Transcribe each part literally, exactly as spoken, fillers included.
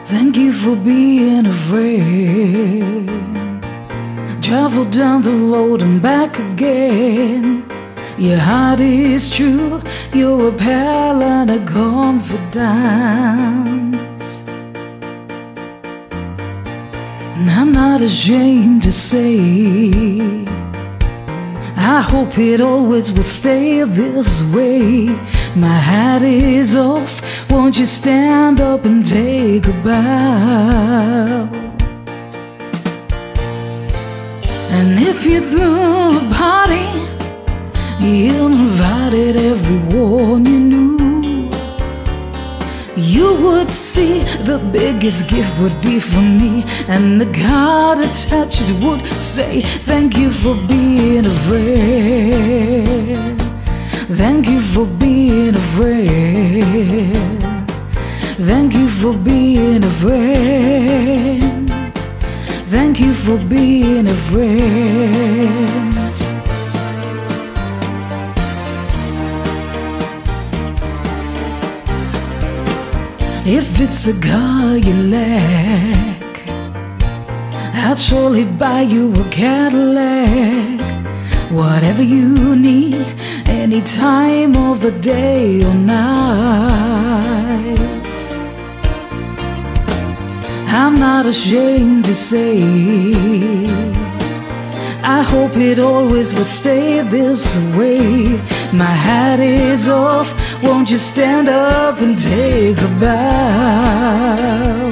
Thank you for being a friend. Travel down the road and back again. Your heart is true, you're a pal and a confidant. And I'm not ashamed to say, I hope it always will stay this way. My hat is off, won't you stand up and take a bow? And if you threw a party, you invited everyone you knew, you would see the biggest gift would be from me, and the card attached would say, thank you for being a friend. Thank you for being a friend. Thank you for being a friend. Thank you for being a friend. If it's a car you lack, I'll surely buy you a Cadillac. Whatever you need, any time of the day or night. I'm not ashamed to say, I hope it always will stay this way. My hat is off, won't you stand up and take a bow?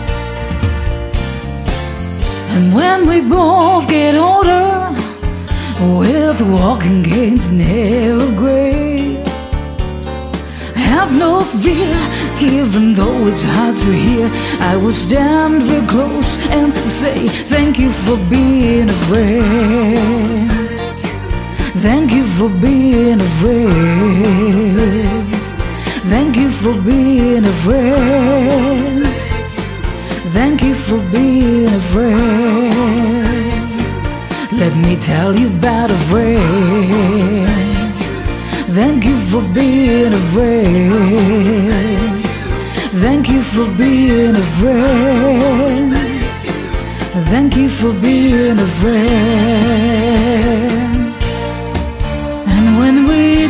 And when we both get older, with walking canes and hair of gray, have no fear, even though it's hard to hear, I will stand real close and say, thank you for being a friend. Thank you for being a friend. Thank you for being a friend. Thank you for being a friend. Let me tell you about a friend. Thank you for being a friend. Thank you for being a friend. Thank you for being a friend. And when we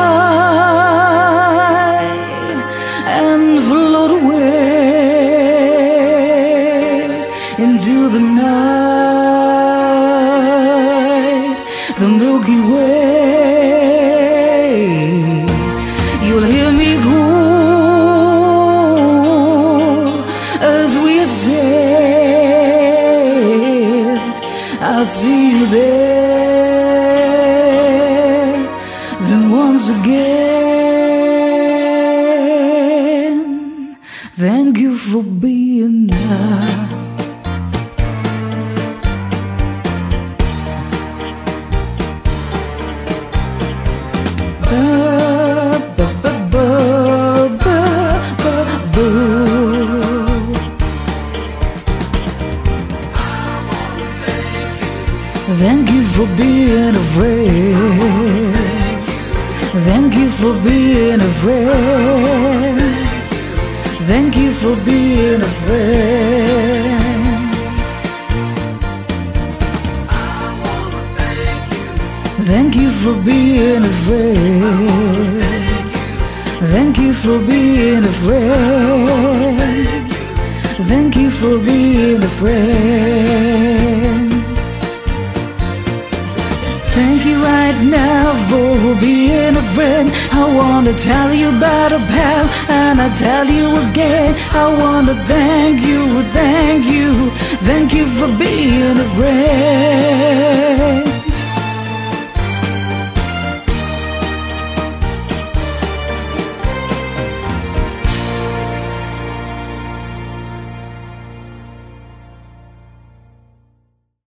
die and float away into the night, the Milky Way, you'll hear me call as we ascend. I'll see you there, then once again, thank you for being there. Thank you for being a friend. Thank you for being a friend. Thank you for being a friend. Thank you for being a friend. Thank you for being a friend. Thank you for being a friend. Thank you right now for being a friend. I want to tell you about a pal, and I tell you again, I want to thank you, thank you, thank you for being a friend.